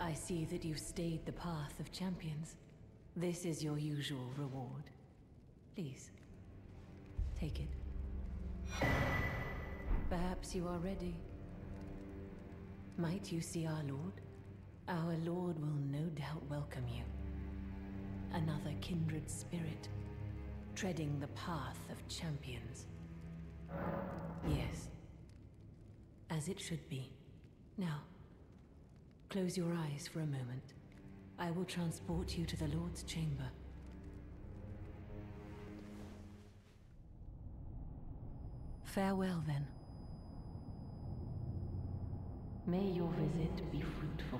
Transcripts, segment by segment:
I see that you've stayed the path of champions. This is your usual reward. Please, take it. Perhaps you are ready. Might you see our Lord? Our Lord will no doubt welcome you. Another kindred spirit, treading the path of champions. Yes, as it should be. Now, close your eyes for a moment. I will transport you to the Lord's chamber. Farewell, then. May your visit be fruitful.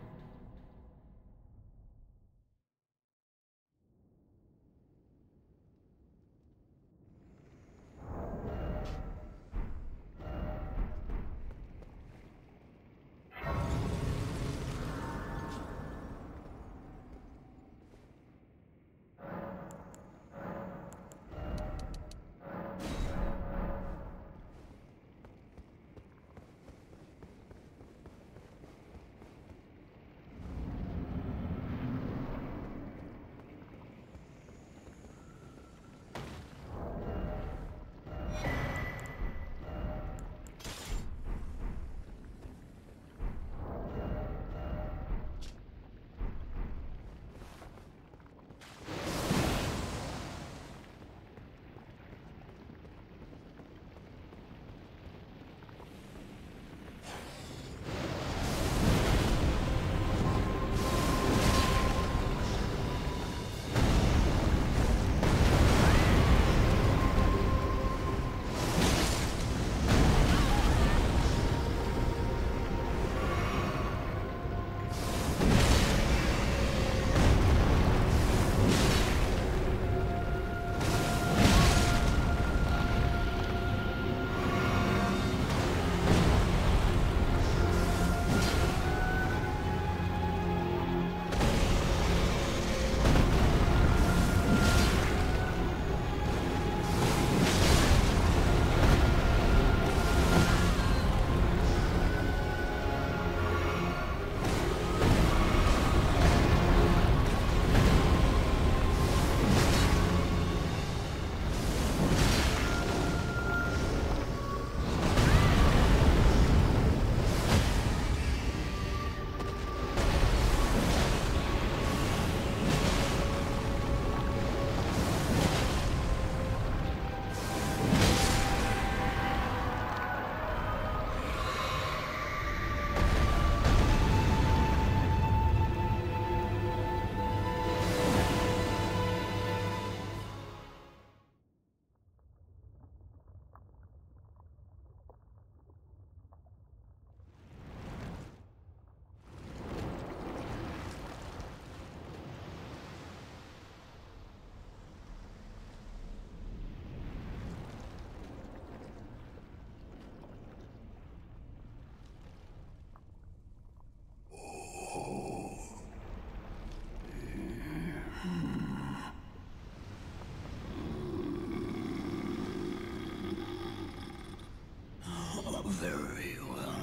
Very well.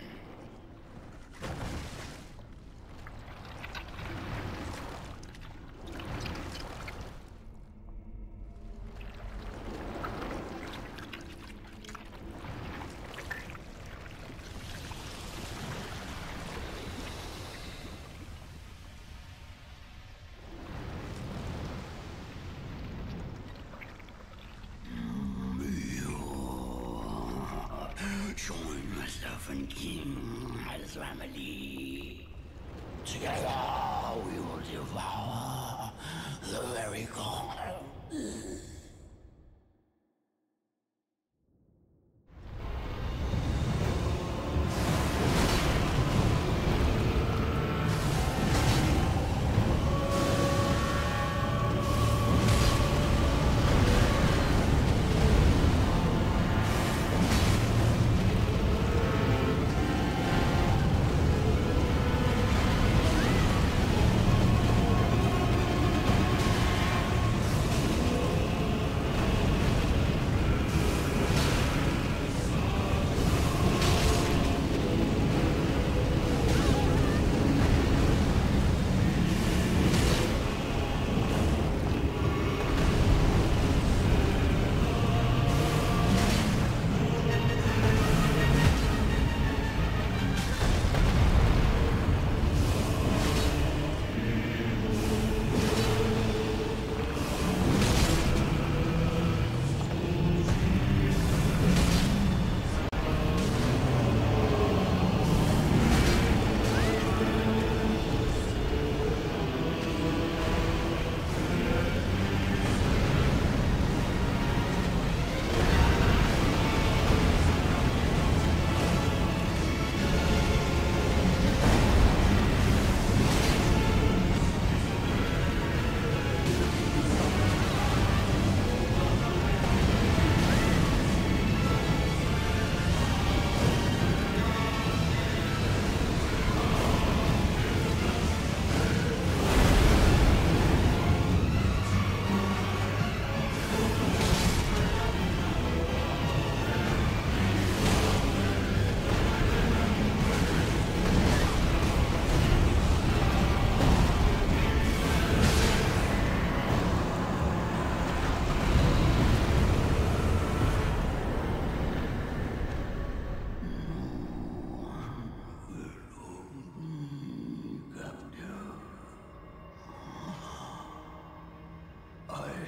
Join myself and King Azramali. Together we will devour the very god.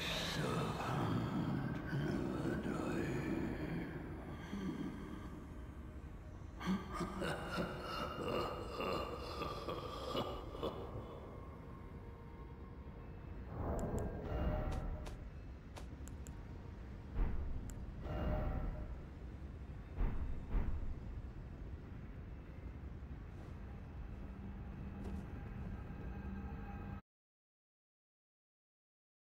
so